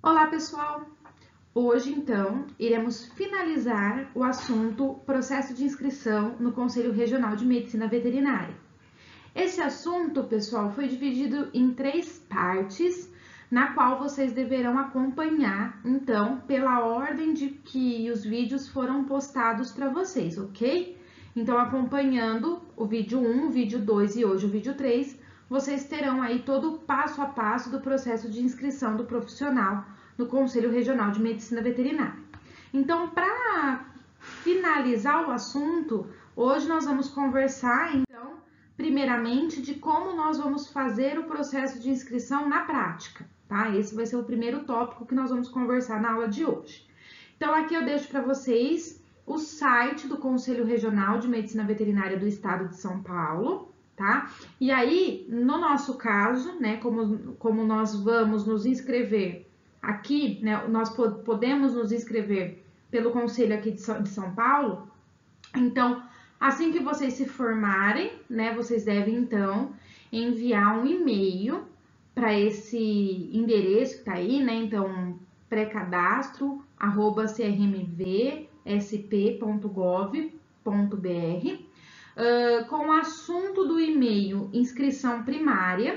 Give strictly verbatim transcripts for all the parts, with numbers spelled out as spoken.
Olá, pessoal! Hoje, então, iremos finalizar o assunto processo de inscrição no Conselho Regional de Medicina Veterinária. Esse assunto, pessoal, foi dividido em três partes, na qual vocês deverão acompanhar, então, pela ordem de que os vídeos foram postados para vocês, ok? Então, acompanhando o vídeo um, o vídeo dois e hoje o vídeo três, vocês terão aí todo o passo a passo do processo de inscrição do profissional no Conselho Regional de Medicina Veterinária. Então, para finalizar o assunto, hoje nós vamos conversar, então, primeiramente, de como nós vamos fazer o processo de inscrição na prática, tá? Esse vai ser o primeiro tópico que nós vamos conversar na aula de hoje. Então, aqui eu deixo para vocês o site do Conselho Regional de Medicina Veterinária do Estado de São Paulo, tá? E aí, no nosso caso, né, como, como nós vamos nos inscrever aqui, né, nós podemos nos inscrever pelo Conselho aqui de São Paulo, então, assim que vocês se formarem, né, vocês devem, então, enviar um e-mail para esse endereço que tá aí, né, então, pré-cadastro, arroba c r m v s p ponto gov ponto b r, uh, com o assunto do e-mail inscrição primária,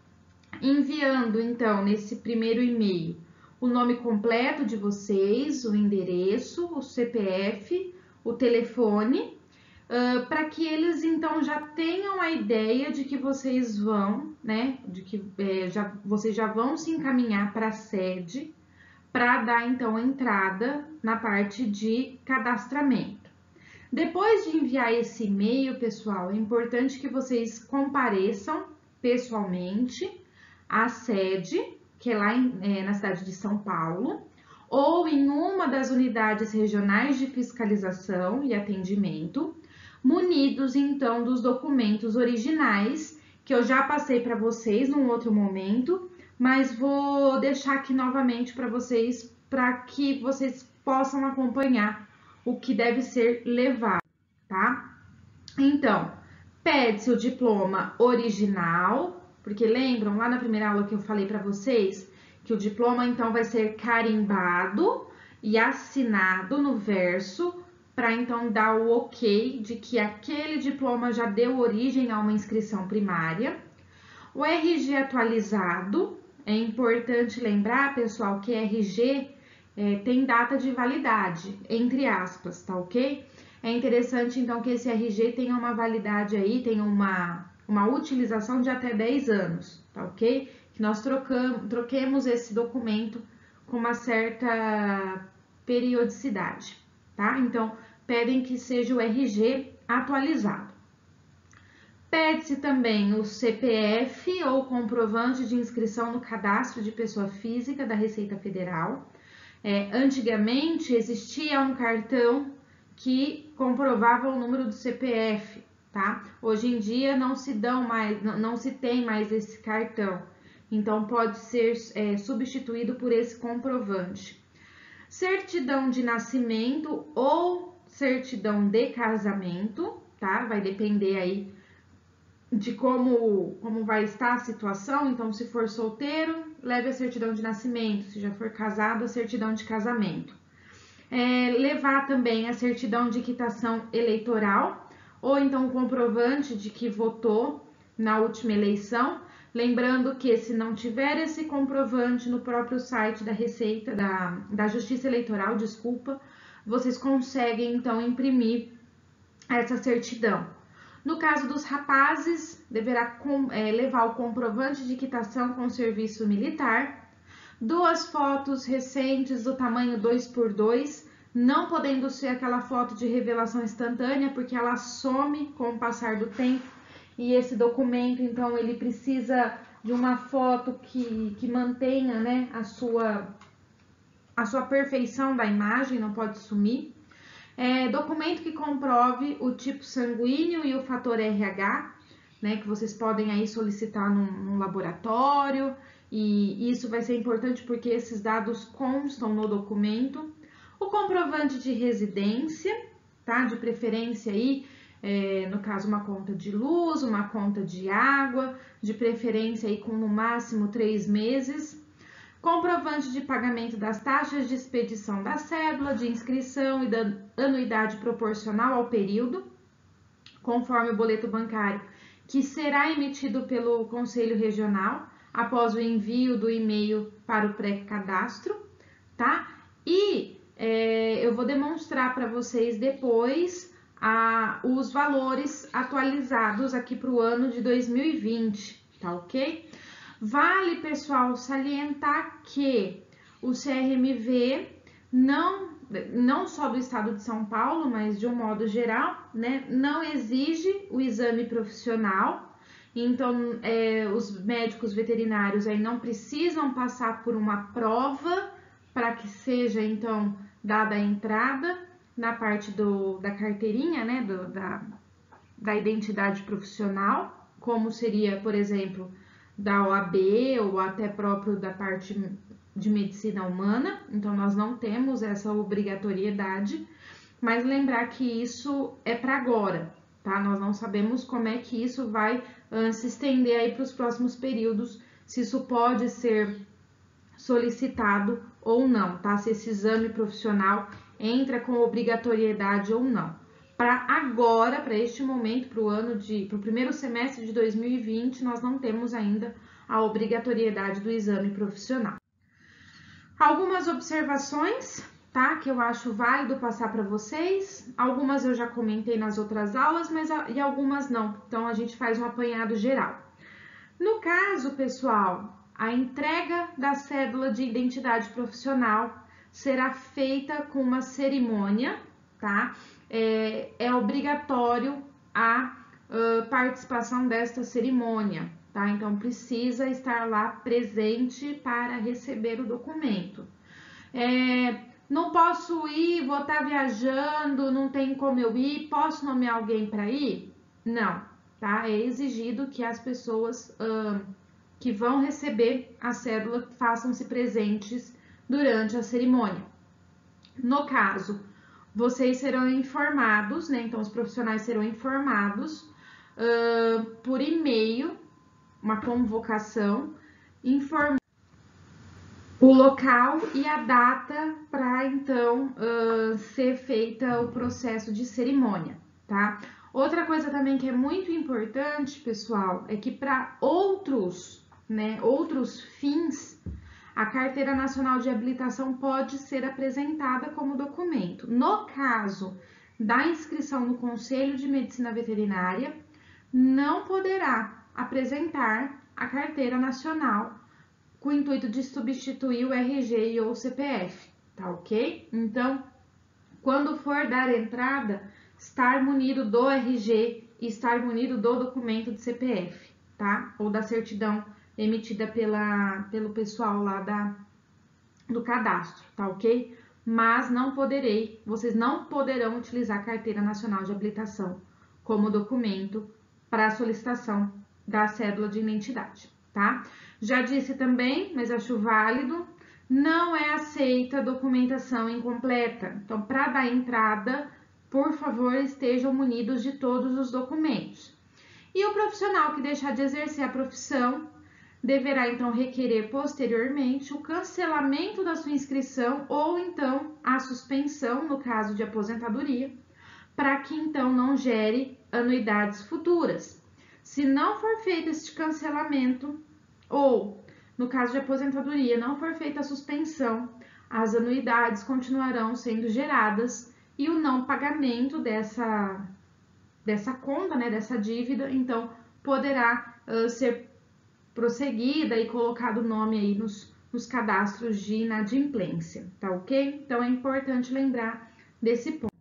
enviando, então, nesse primeiro e-mail, o nome completo de vocês, o endereço, o C P F, o telefone, uh, para que eles então já tenham a ideia de que vocês vão, né, de que é, já, vocês já vão se encaminhar para a sede para dar então entrada na parte de cadastramento. Depois de enviar esse e-mail, pessoal, é importante que vocês compareçam pessoalmente à sede, que é lá em, é, na cidade de São Paulo, ou em uma das unidades regionais de fiscalização e atendimento, munidos então dos documentos originais, que eu já passei para vocês num outro momento, mas vou deixar aqui novamente para vocês, para que vocês possam acompanhar o que deve ser levado, tá? Então, pede-se o diploma original, porque lembram lá na primeira aula que eu falei para vocês que o diploma então vai ser carimbado e assinado no verso para então dar o ok de que aquele diploma já deu origem a uma inscrição primária. O R G atualizado, é importante lembrar, pessoal, que R G é, tem data de validade, entre aspas, tá ok? É interessante então que esse R G tenha uma validade aí, tenha uma uma utilização de até dez anos, tá ok? Que nós trocamos, troquemos esse documento com uma certa periodicidade, tá? Então, pedem que seja o R G atualizado. Pede-se também o C P F ou comprovante de inscrição no cadastro de pessoa física da Receita Federal. É, antigamente, existia um cartão que comprovava o número do C P F, tá? Hoje em dia não se dão mais, não, não se tem mais esse cartão, então pode ser é, substituído por esse comprovante. Certidão de nascimento ou certidão de casamento, tá? Vai depender aí de como, como vai estar a situação, então se for solteiro, leve a certidão de nascimento, se já for casado, a certidão de casamento. É, levar também a certidão de quitação eleitoral, ou então o comprovante de que votou na última eleição, lembrando que se não tiver esse comprovante no próprio site da Receita, da, da Justiça Eleitoral, desculpa, vocês conseguem então imprimir essa certidão. No caso dos rapazes, deverá com, é, levar o comprovante de quitação com serviço militar, duas fotos recentes do tamanho dois por dois, não podendo ser aquela foto de revelação instantânea, porque ela some com o passar do tempo, e esse documento, então, ele precisa de uma foto que, que mantenha, né, a sua, a sua perfeição da imagem, não pode sumir. É, documento que comprove o tipo sanguíneo e o fator R H, né, que vocês podem aí solicitar num, num laboratório, e isso vai ser importante porque esses dados constam no documento. O comprovante de residência, tá, de preferência aí, é, no caso uma conta de luz, uma conta de água, de preferência aí com no máximo três meses. comprovante de pagamento das taxas de expedição da cédula de inscrição e da anuidade proporcional ao período, conforme o boleto bancário, que será emitido pelo Conselho Regional após o envio do e-mail para o pré-cadastro, tá? E é, eu vou demonstrar para vocês depois a, os valores atualizados aqui para o ano de dois mil e vinte, tá ok? Vale, pessoal, salientar que o C R M V não, não só do estado de São Paulo, mas de um modo geral, né, não exige o exame profissional. Então, é, os médicos veterinários aí não precisam passar por uma prova para que seja, então, dada a entrada na parte do, da carteirinha, né, do, da, da identidade profissional, como seria, por exemplo, da O A B ou até próprio da parte de medicina humana. Então, nós não temos essa obrigatoriedade, mas lembrar que isso é para agora, tá? Nós não sabemos como é que isso vai uh, se estender aí para os próximos períodos, se isso pode ser solicitado ou não, tá? Se esse exame profissional entra com obrigatoriedade ou não. Para agora, para este momento, para o ano de, para o primeiro semestre de dois mil e vinte, nós não temos ainda a obrigatoriedade do exame profissional. Algumas observações, tá? Que eu acho válido passar para vocês. Algumas eu já comentei nas outras aulas, mas e algumas não. Então a gente faz um apanhado geral. No caso, pessoal, a entrega da cédula de identidade profissional será feita com uma cerimônia, tá? É, é obrigatório a uh, participação desta cerimônia, tá? Então, precisa estar lá presente para receber o documento. É, não posso ir, vou estar viajando, não tem como eu ir, posso nomear alguém para ir? Não, tá? É exigido que as pessoas uh, que vão receber a cédula façam-se presentes durante a cerimônia. No caso, vocês serão informados, né? Então, os profissionais serão informados uh, por e-mail, uma convocação, informando o local e a data para, então, uh, ser feita o processo de cerimônia, tá? Outra coisa também que é muito importante, pessoal, é que para outros, né, outros fins, a Carteira Nacional de Habilitação pode ser apresentada como documento. No caso da inscrição no Conselho de Medicina Veterinária, não poderá apresentar a Carteira Nacional com o intuito de substituir o R G e ou o C P F, tá ok? Então, quando for dar entrada, estar munido do R G e estar munido do documento de C P F, tá? Ou da certidão emitida pela, pelo pessoal lá da, do cadastro, tá ok? Mas não poderei, vocês não poderão utilizar a Carteira Nacional de Habilitação como documento para a solicitação da cédula de identidade, tá? Já disse também, mas acho válido, não é aceita documentação incompleta. Então, para dar entrada, por favor, estejam munidos de todos os documentos. E o profissional que deixar de exercer a profissão deverá, então, requerer posteriormente o cancelamento da sua inscrição ou, então, a suspensão, no caso de aposentadoria, para que, então, não gere anuidades futuras. Se não for feito este cancelamento ou, no caso de aposentadoria, não for feita a suspensão, as anuidades continuarão sendo geradas e o não pagamento dessa, dessa conta, né, dessa dívida, então, poderá uh, ser prosseguida e colocado o nome aí nos, nos cadastros de inadimplência, tá ok? Então, é importante lembrar desse ponto.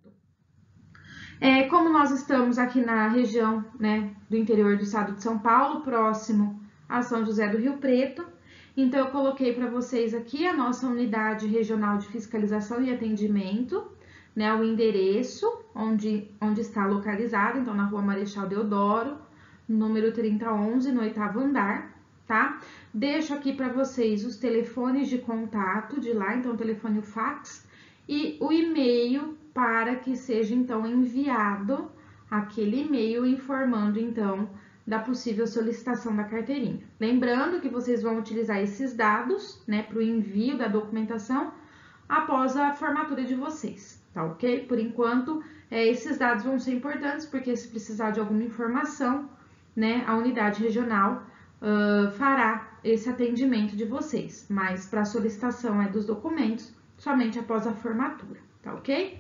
É, como nós estamos aqui na região, né, do interior do estado de São Paulo, próximo a São José do Rio Preto, então eu coloquei para vocês aqui a nossa unidade regional de fiscalização e atendimento, né, o endereço onde, onde está localizado, então na Rua Marechal Deodoro, número trinta onze, no oitavo andar, tá? Deixo aqui para vocês os telefones de contato de lá, então o telefone e o fax, e o e-mail para que seja, então, enviado aquele e-mail informando, então, da possível solicitação da carteirinha. Lembrando que vocês vão utilizar esses dados, né, para o envio da documentação após a formatura de vocês, tá ok? Por enquanto, é, esses dados vão ser importantes, porque se precisar de alguma informação, né, a unidade regional uh, fará esse atendimento de vocês, mas para a solicitação é dos documentos somente após a formatura, tá ok?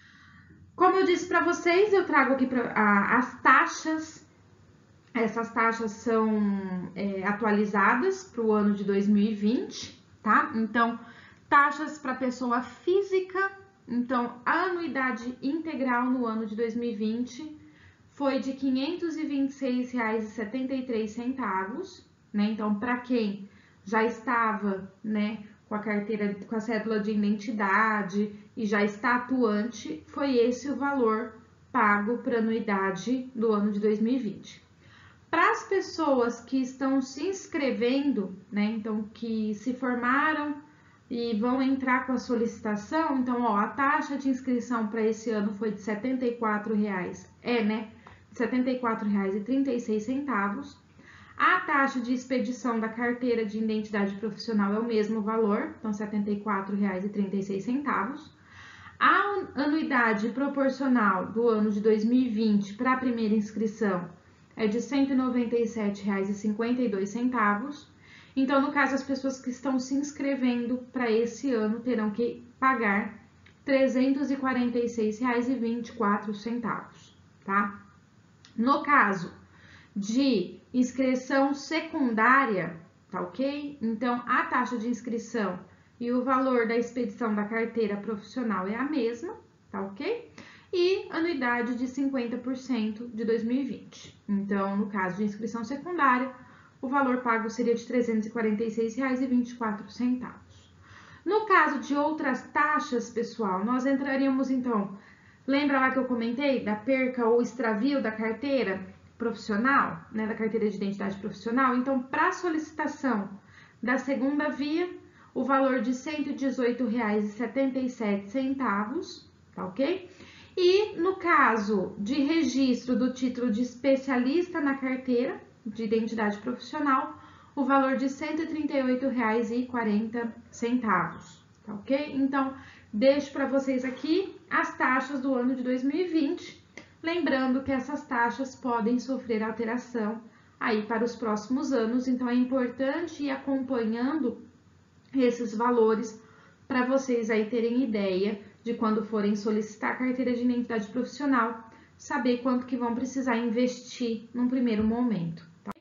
Como eu disse para vocês, eu trago aqui pra, a, as taxas. Essas taxas são é, atualizadas para o ano de dois mil e vinte, tá? Então, taxas para pessoa física. Então, a anuidade integral no ano de dois mil e vinte foi de quinhentos e vinte e seis reais e setenta e três centavos, né? Então, para quem já estava, né, com a carteira, com a cédula de identidade e já está atuante, foi esse o valor pago para anuidade do ano de dois mil e vinte. Para as pessoas que estão se inscrevendo, né, então que se formaram e vão entrar com a solicitação, então, ó, a taxa de inscrição para esse ano foi de setenta e quatro reais, é, né, setenta e quatro reais e trinta e seis centavos. A taxa de expedição da carteira de identidade profissional é o mesmo valor, então, setenta e quatro reais e trinta e seis centavos. A anuidade proporcional do ano de dois mil e vinte para a primeira inscrição é de cento e noventa e sete reais e cinquenta e dois centavos. Então, no caso, as pessoas que estão se inscrevendo para esse ano terão que pagar trezentos e quarenta e seis reais e vinte e quatro centavos, tá? No caso de inscrição secundária, tá ok? Então, a taxa de inscrição e o valor da expedição da carteira profissional é a mesma, tá ok? E anuidade de cinquenta por cento de dois mil e vinte. Então, no caso de inscrição secundária, o valor pago seria de trezentos e quarenta e seis reais e vinte e quatro centavos. No caso de outras taxas, pessoal, nós entraríamos, então, lembra lá que eu comentei da perca ou extravio da carteira profissional, né, da carteira de identidade profissional? Então, para solicitação da segunda via, o valor de cento e dezoito reais e setenta e sete centavos, tá ok? E no caso de registro do título de especialista na carteira de identidade profissional, o valor de cento e trinta e oito reais e quarenta centavos, tá ok? Então, deixo para vocês aqui as taxas do ano de dois mil e vinte, lembrando que essas taxas podem sofrer alteração aí para os próximos anos, então é importante ir acompanhando esses valores para vocês aí terem ideia de quando forem solicitar a carteira de identidade profissional, saber quanto que vão precisar investir num primeiro momento. Tá?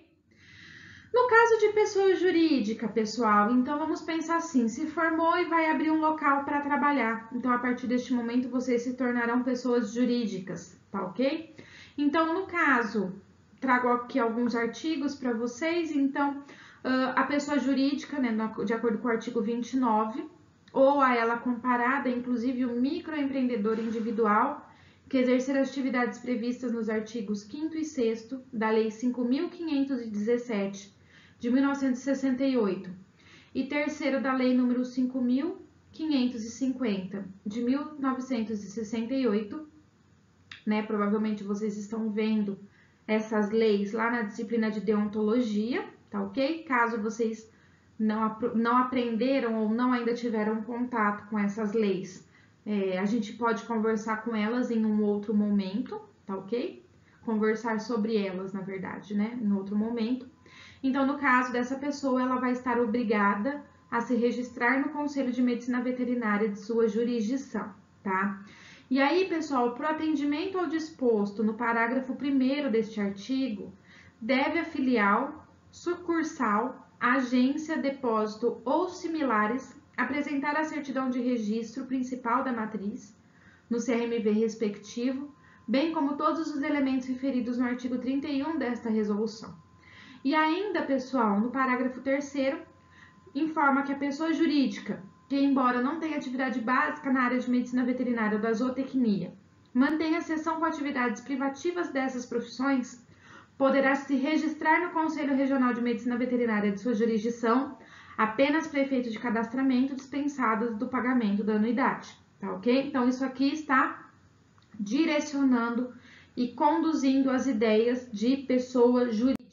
No caso de pessoa jurídica, pessoal, então vamos pensar assim, se formou e vai abrir um local para trabalhar, então a partir deste momento vocês se tornarão pessoas jurídicas, tá ok? Então, no caso, trago aqui alguns artigos para vocês, então, a pessoa jurídica, né, de acordo com o artigo vinte e nove, ou a ela comparada, inclusive o microempreendedor individual, que exercer as atividades previstas nos artigos quinto e sexto da Lei cinco mil quinhentos e dezessete, de mil novecentos e sessenta e oito, e terceiro da Lei número cinco mil quinhentos e cinquenta, de mil novecentos e sessenta e oito, né, provavelmente vocês estão vendo essas leis lá na disciplina de deontologia, tá ok? Caso vocês não, não aprenderam ou não ainda tiveram contato com essas leis, é, a gente pode conversar com elas em um outro momento, tá ok? Conversar sobre elas, na verdade, né, em outro momento. Então, no caso dessa pessoa, ela vai estar obrigada a se registrar no Conselho de Medicina Veterinária de sua jurisdição, tá? E aí, pessoal, para o atendimento ao disposto no parágrafo primeiro deste artigo, deve a filial, sucursal, agência, depósito ou similares apresentar a certidão de registro principal da matriz no C R M V respectivo, bem como todos os elementos referidos no artigo trinta e um desta resolução. E ainda, pessoal, no parágrafo terceiro, informa que a pessoa jurídica, que embora não tenha atividade básica na área de medicina veterinária ou da zootecnia, mantenha sessão com atividades privativas dessas profissões, poderá se registrar no Conselho Regional de Medicina Veterinária de sua jurisdição apenas para efeito de cadastramento dispensados do pagamento da anuidade, tá ok? Então, isso aqui está direcionando e conduzindo as ideias de pessoa jurídica.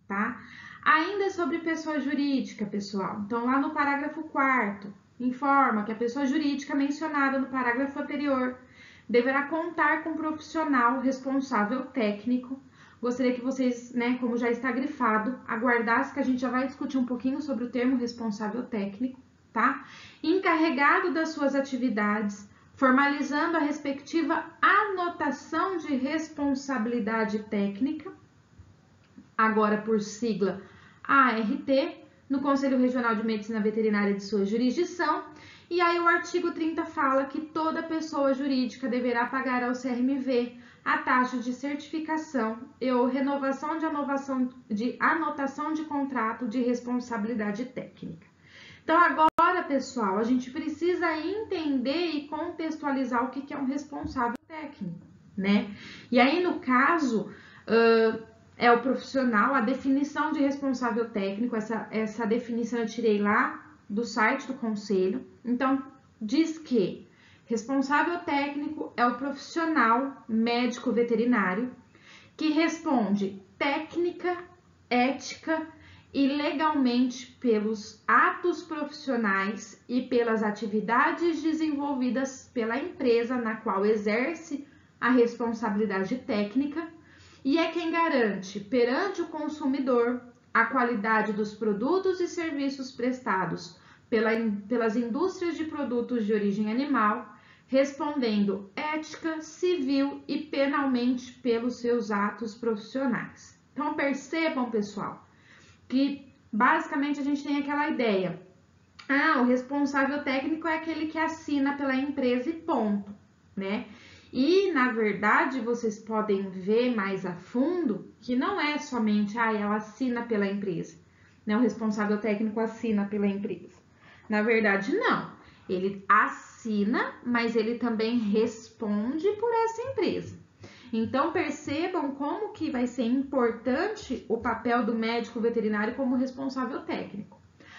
tá? Ainda sobre pessoa jurídica, pessoal. Então, lá no parágrafo quarto, informa que a pessoa jurídica mencionada no parágrafo anterior deverá contar com um profissional responsável técnico. Gostaria que vocês, né, como já está grifado, aguardassem que a gente já vai discutir um pouquinho sobre o termo responsável técnico, tá? Encarregado das suas atividades, formalizando a respectiva anotação de responsabilidade técnica, agora por sigla A R T, no Conselho Regional de Medicina Veterinária de sua jurisdição. E aí o artigo trinta fala que toda pessoa jurídica deverá pagar ao C R M V a taxa de certificação e ou renovação de, anovação, de anotação de contrato de responsabilidade técnica. Então agora, pessoal, a gente precisa entender e contextualizar o que é um responsável técnico, né? E aí, no caso, uh, é o profissional, a definição de responsável técnico, essa, essa definição eu tirei lá do site do Conselho. Então, diz que responsável técnico é o profissional médico veterinário que responde técnica, ética e legalmente pelos atos profissionais e pelas atividades desenvolvidas pela empresa na qual exerce a responsabilidade técnica, e é quem garante perante o consumidor a qualidade dos produtos e serviços prestados pela, pelas indústrias de produtos de origem animal, respondendo ética, civil e penalmente pelos seus atos profissionais. Então percebam, pessoal, que basicamente a gente tem aquela ideia, ah, o responsável técnico é aquele que assina pela empresa e ponto, né? E, na verdade, vocês podem ver mais a fundo que não é somente, ah, ela assina pela empresa, né? O responsável técnico assina pela empresa. Na verdade, não. Ele assina, mas ele também responde por essa empresa. Então, percebam como que vai ser importante o papel do médico veterinário como responsável técnico.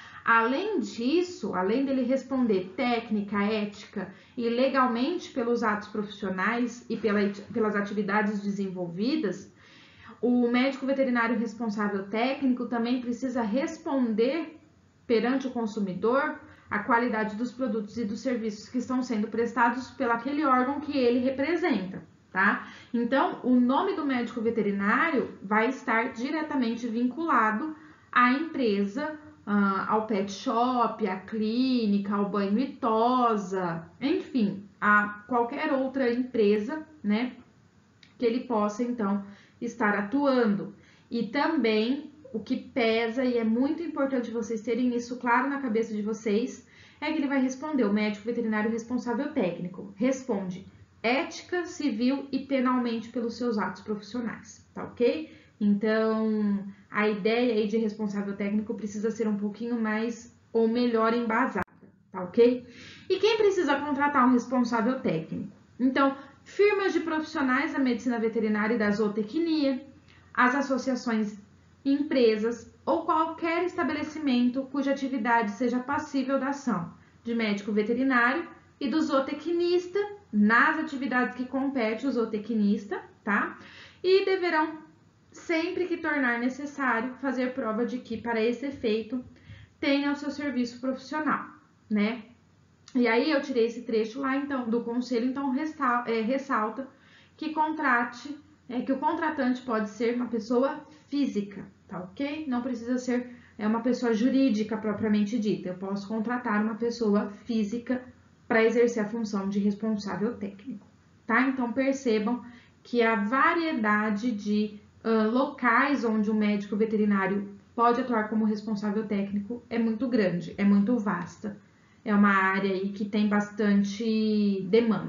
Além disso, além dele responder técnica, ética e legalmente pelos atos profissionais e pela, pelas atividades desenvolvidas, o médico veterinário responsável técnico também precisa responder perante o consumidor a qualidade dos produtos e dos serviços que estão sendo prestados pelo aquele órgão que ele representa, tá? Então, o nome do médico veterinário vai estar diretamente vinculado à empresa, Uh, ao pet shop, à clínica, ao banho e tosa, enfim, a qualquer outra empresa, né, que ele possa, então, estar atuando. E também, o que pesa, e é muito importante vocês terem isso claro na cabeça de vocês, é que ele vai responder, o médico veterinário responsável técnico, responde ética, civil e penalmente pelos seus atos profissionais, tá ok? Então, a ideia aí de responsável técnico precisa ser um pouquinho mais ou melhor embasada, tá ok? E quem precisa contratar um responsável técnico? Então, firmas de profissionais da medicina veterinária e da zootecnia, as associações, empresas ou qualquer estabelecimento cuja atividade seja passível da ação de médico veterinário e do zootecnista nas atividades que compete o zootecnista, tá? E deverão sempre que tornar necessário fazer prova de que, para esse efeito, tenha o seu serviço profissional, né? E aí eu tirei esse trecho lá, então, do conselho, então é, ressalta que contrate, é, que o contratante pode ser uma pessoa física, tá ok? Não precisa ser é, uma pessoa jurídica propriamente dita, eu posso contratar uma pessoa física para exercer a função de responsável técnico, tá? Então percebam que a variedade de Uh, locais onde o médico veterinário pode atuar como responsável técnico é muito grande, é muito vasta. É uma área aí que tem bastante demanda.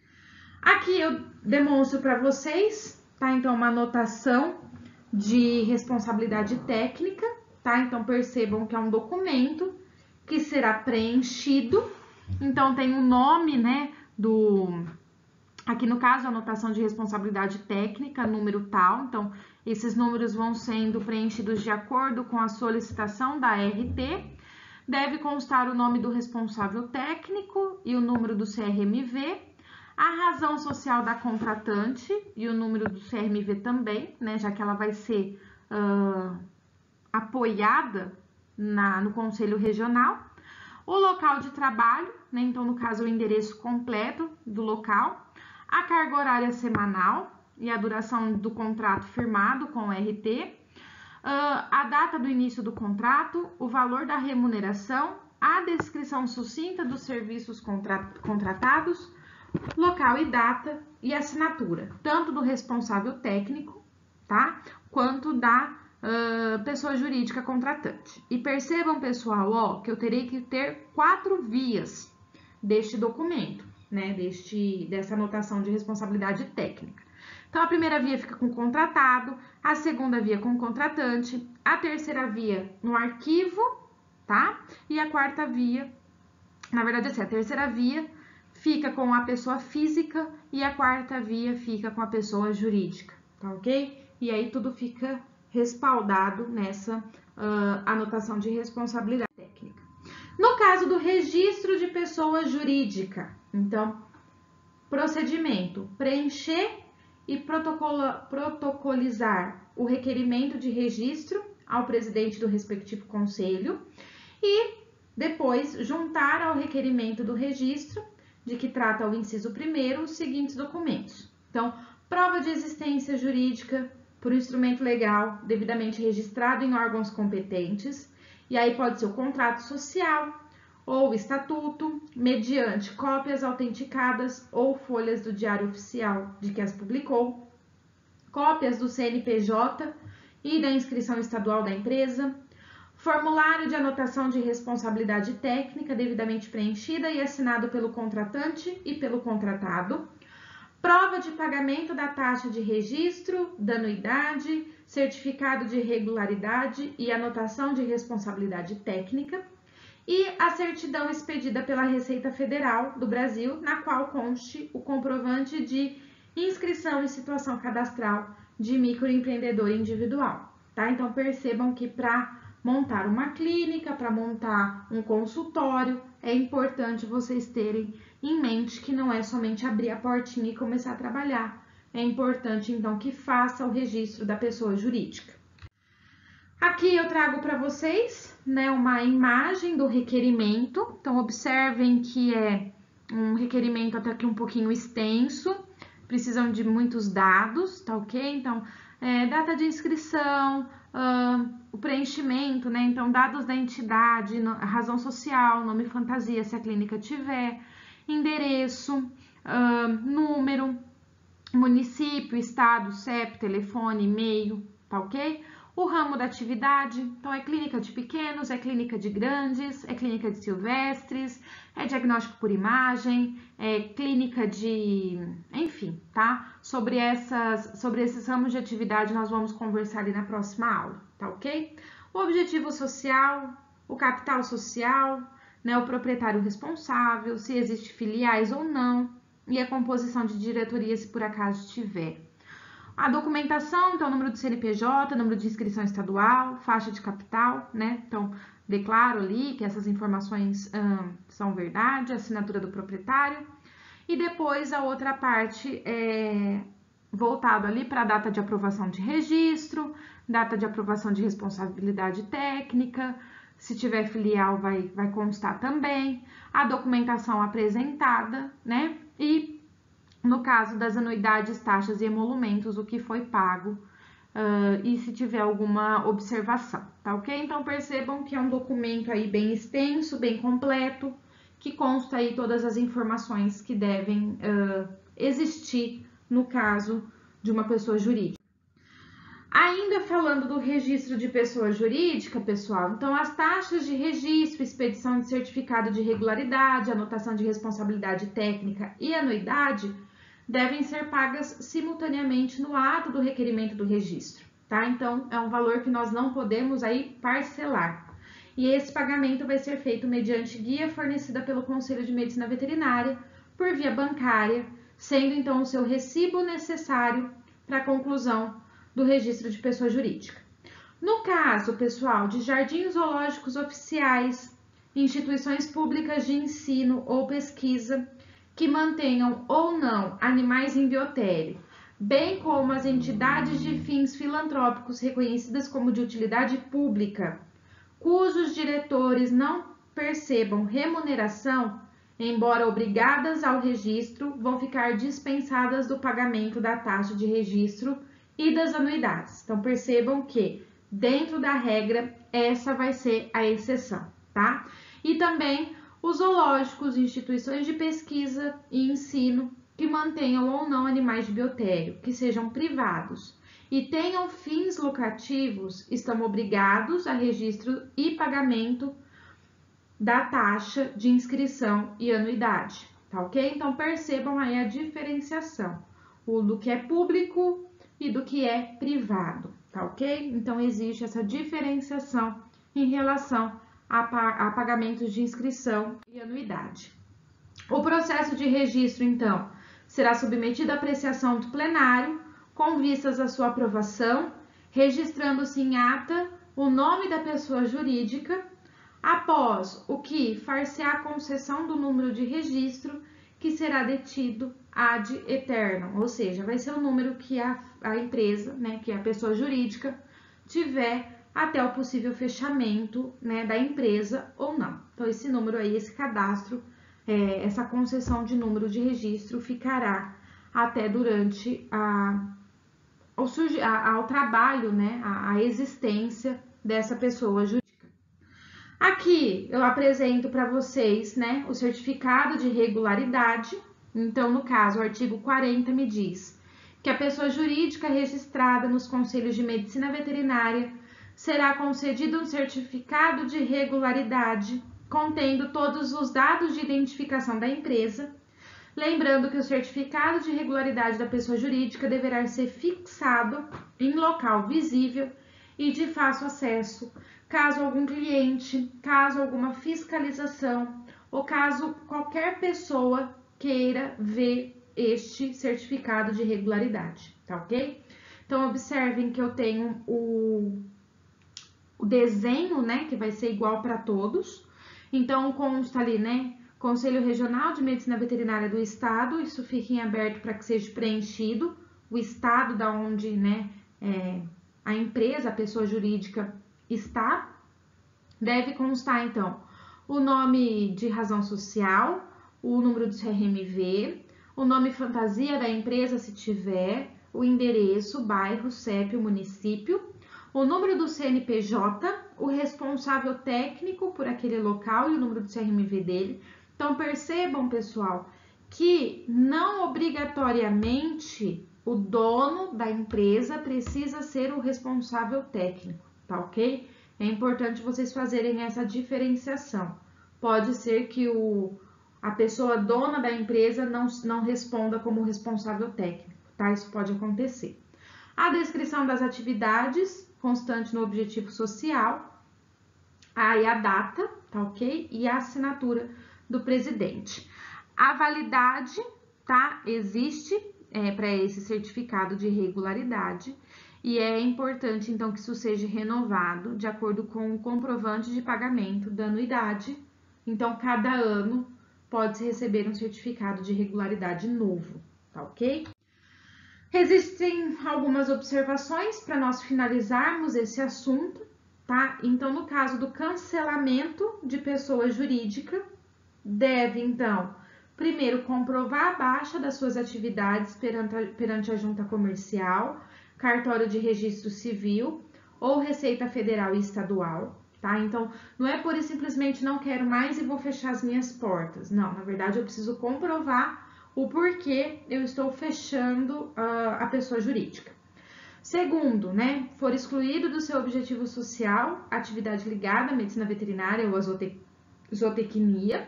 Aqui eu demonstro para vocês, tá? Então, uma anotação de responsabilidade técnica, tá? Então, percebam que é um documento que será preenchido. Então, tem o nome, né, do... Aqui no caso, a anotação de responsabilidade técnica, número tal. Então, esses números vão sendo preenchidos de acordo com a solicitação da R T. Deve constar o nome do responsável técnico e o número do C R M V, a razão social da contratante e o número do C R M V também, né? Já que ela vai ser uh, apoiada na, no Conselho Regional, o local de trabalho, né? Então, no caso, o endereço completo do local, a carga horária semanal e a duração do contrato firmado com o R T, uh, a data do início do contrato, o valor da remuneração, a descrição sucinta dos serviços contra contratados, local e data e assinatura, tanto do responsável técnico, tá? Quanto da uh, pessoa jurídica contratante. E percebam, pessoal, ó, que eu terei que ter quatro vias deste documento, né? Deste, dessa anotação de responsabilidade técnica. Então, a primeira via fica com o contratado, a segunda via com o contratante, a terceira via no arquivo, tá? E a quarta via, na verdade, assim, a terceira via fica com a pessoa física e a quarta via fica com a pessoa jurídica, tá ok? E aí tudo fica respaldado nessa uh, anotação de responsabilidade técnica. No caso do registro de pessoa jurídica, então, procedimento, preencher e protocolizar o requerimento de registro ao presidente do respectivo conselho e depois juntar ao requerimento do registro, de que trata o inciso primeiro, os seguintes documentos. Então, prova de existência jurídica por instrumento legal devidamente registrado em órgãos competentes, e aí pode ser o contrato social ou o estatuto, mediante cópias autenticadas ou folhas do Diário Oficial de que as publicou, cópias do C N P J e da inscrição estadual da empresa, formulário de anotação de responsabilidade técnica devidamente preenchida e assinado pelo contratante e pelo contratado, prova de pagamento da taxa de registro, da anuidade, certificado de regularidade e anotação de responsabilidade técnica, e a certidão expedida pela Receita Federal do Brasil, na qual conste o comprovante de inscrição em situação cadastral de microempreendedor individual, tá? Então, percebam que para montar uma clínica, para montar um consultório, é importante vocês terem em mente que não é somente abrir a portinha e começar a trabalhar. É importante, então, que faça o registro da pessoa jurídica. Aqui eu trago para vocês, né, uma imagem do requerimento. Então, observem que é um requerimento até aqui um pouquinho extenso, precisam de muitos dados, tá ok? Então, é, data de inscrição, uh, o preenchimento, né? Então, dados da entidade, no, razão social, nome fantasia, se a clínica tiver, endereço, uh, número, município, estado, C E P, telefone, e-mail, tá ok? O ramo da atividade, então é clínica de pequenos, é clínica de grandes, é clínica de silvestres, é diagnóstico por imagem, é clínica de... enfim, tá? Sobre, essas, sobre esses ramos de atividade nós vamos conversar ali na próxima aula, tá ok? O objetivo social, o capital social, né, o proprietário responsável, se existe filiais ou não, e a composição de diretoria se por acaso tiver. A documentação, então, número do C N P J, número de inscrição estadual, faixa de capital, né? Então, declaro ali que essas informações hum, são verdade, assinatura do proprietário. E depois a outra parte é voltado ali para a data de aprovação de registro, data de aprovação de responsabilidade técnica, se tiver filial vai, vai constar também, a documentação apresentada, né? E no caso das anuidades, taxas e emolumentos, o que foi pago uh, e se tiver alguma observação, tá ok? Então, percebam que é um documento aí bem extenso, bem completo, que consta aí todas as informações que devem uh, existir no caso de uma pessoa jurídica. Ainda falando do registro de pessoa jurídica, pessoal, então as taxas de registro, expedição de certificado de regularidade, anotação de responsabilidade técnica e anuidade devem ser pagas simultaneamente no ato do requerimento do registro, tá? Então, é um valor que nós não podemos aí parcelar. E esse pagamento vai ser feito mediante guia fornecida pelo Conselho de Medicina Veterinária por via bancária, sendo então o seu recibo necessário para a conclusão do registro de pessoa jurídica. No caso, pessoal, de jardins zoológicos oficiais, instituições públicas de ensino ou pesquisa, que mantenham ou não animais em biotério, bem como as entidades de fins filantrópicos reconhecidas como de utilidade pública, cujos diretores não percebam remuneração, embora obrigadas ao registro, vão ficar dispensadas do pagamento da taxa de registro e das anuidades. Então, percebam que, dentro da regra, essa vai ser a exceção, tá? E também os zoológicos, instituições de pesquisa e ensino que mantenham ou não animais de biotério, que sejam privados e tenham fins lucrativos, estão obrigados a registro e pagamento da taxa de inscrição e anuidade, tá ok? Então, percebam aí a diferenciação, o do que é público e do que é privado, tá ok? Então, existe essa diferenciação em relação a, a pagamentos de inscrição e anuidade. O processo de registro, então, será submetido à apreciação do plenário, com vistas à sua aprovação, registrando-se em ata o nome da pessoa jurídica, após o que far-se-á a concessão do número de registro, que será detido ad eternum, ou seja, vai ser o número que a, a empresa, né, que a pessoa jurídica tiver até o possível fechamento, né, da empresa ou não. Então, esse número aí, esse cadastro, é, essa concessão de número de registro ficará até durante a, ao, a, ao trabalho, né, a, a existência dessa pessoa jurídica. Aqui eu apresento para vocês, né, o certificado de regularidade. Então, no caso, o artigo quarenta me diz que a pessoa jurídica registrada nos conselhos de medicina veterinária será concedido um certificado de regularidade contendo todos os dados de identificação da empresa, lembrando que o certificado de regularidade da pessoa jurídica deverá ser fixado em local visível e de fácil acesso, caso algum cliente, caso alguma fiscalização ou caso qualquer pessoa queira ver este certificado de regularidade, tá ok? Então, observem que eu tenho o, o desenho, né, que vai ser igual para todos. Então, consta ali, né, Conselho Regional de Medicina Veterinária do Estado, isso fica em aberto para que seja preenchido, o estado da onde, né, é, a empresa, a pessoa jurídica está. Deve constar, então, o nome de razão social, o número do C R M V, o nome fantasia da empresa, se tiver, o endereço, bairro, C E P, o município, o número do C N P J, o responsável técnico por aquele local e o número do C R M V dele. Então, percebam, pessoal, que não obrigatoriamente o dono da empresa precisa ser o responsável técnico, tá ok? É importante vocês fazerem essa diferenciação. Pode ser que o, a pessoa dona da empresa não, não responda como responsável técnico, tá? Isso pode acontecer. A descrição das atividades, constante no objetivo social, aí a data, tá ok? E a assinatura do presidente. A validade, tá? Existe é, para esse certificado de regularidade. E é importante, então, que isso seja renovado de acordo com o comprovante de pagamento da anuidade. Então, cada ano pode-se receber um certificado de regularidade novo, tá ok? Existem algumas observações para nós finalizarmos esse assunto, tá? Então, no caso do cancelamento de pessoa jurídica, deve, então, primeiro comprovar a baixa das suas atividades perante a, perante a junta comercial, cartório de registro civil ou Receita Federal e Estadual, tá? Então, não é pura e simplesmente não quero mais e vou fechar as minhas portas. Não, na verdade, eu preciso comprovar o porquê eu estou fechando uh, a pessoa jurídica. Segundo, né, for excluído do seu objetivo social, atividade ligada à medicina veterinária ou à zootec zootecnia,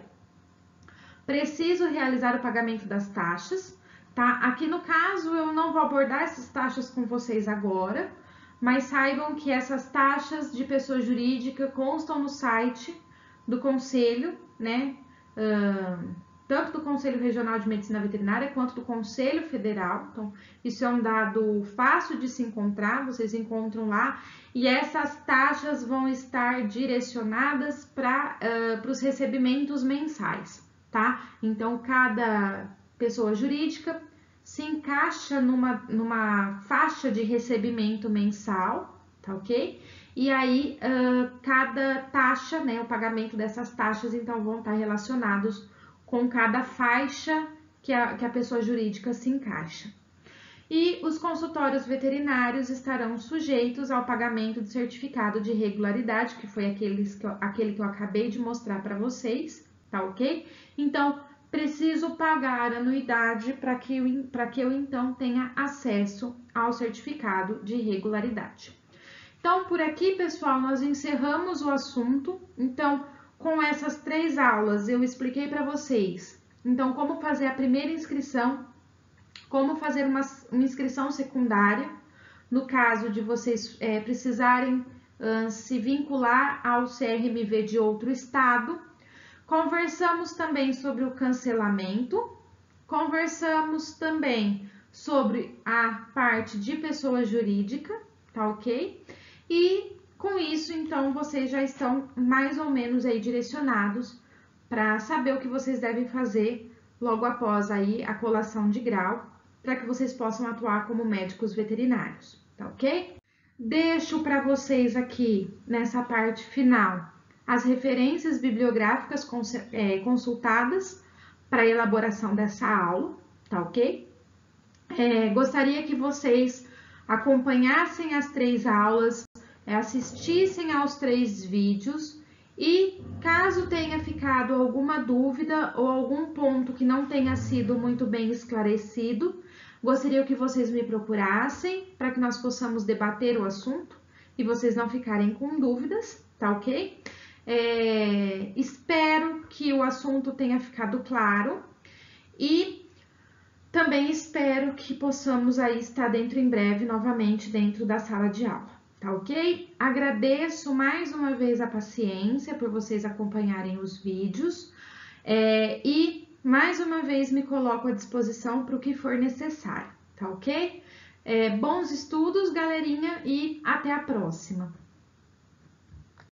preciso realizar o pagamento das taxas, tá? Aqui no caso eu não vou abordar essas taxas com vocês agora, mas saibam que essas taxas de pessoa jurídica constam no site do Conselho, né? Uh, tanto do Conselho Regional de Medicina Veterinária quanto do Conselho Federal. Então, isso é um dado fácil de se encontrar, vocês encontram lá, e essas taxas vão estar direcionadas para uh, os recebimentos mensais, tá? Então, cada pessoa jurídica se encaixa numa, numa faixa de recebimento mensal, tá ok? E aí, uh, cada taxa, né, o pagamento dessas taxas, então, vão estar relacionados com cada faixa que a, que a pessoa jurídica se encaixa. E os consultórios veterinários estarão sujeitos ao pagamento de certificado de regularidade, que foi aqueles que eu, aquele que eu acabei de mostrar para vocês, tá ok? Então, preciso pagar anuidade para que, eu, para que eu, então, tenha acesso ao certificado de regularidade. Então, por aqui, pessoal, nós encerramos o assunto. Então, com essas três aulas, eu expliquei para vocês, então, como fazer a primeira inscrição, como fazer uma, uma inscrição secundária, no caso de vocês é, precisarem uh, se vincular ao C R M V de outro estado. Conversamos também sobre o cancelamento, conversamos também sobre a parte de pessoa jurídica, tá ok? E com isso, então, vocês já estão mais ou menos aí direcionados para saber o que vocês devem fazer logo após aí a colação de grau, para que vocês possam atuar como médicos veterinários, tá ok? Deixo para vocês aqui, nessa parte final, as referências bibliográficas consultadas para a elaboração dessa aula, tá ok? É, gostaria que vocês acompanhassem as três aulas, assistissem aos três vídeos e, caso tenha ficado alguma dúvida ou algum ponto que não tenha sido muito bem esclarecido, gostaria que vocês me procurassem para que nós possamos debater o assunto e vocês não ficarem com dúvidas, tá ok? É, espero que o assunto tenha ficado claro e também espero que possamos aí estar dentro em breve novamente dentro da sala de aula, tá ok? Agradeço mais uma vez a paciência por vocês acompanharem os vídeos é, e mais uma vez me coloco à disposição para o que for necessário, tá ok? É, bons estudos, galerinha, e até a próxima!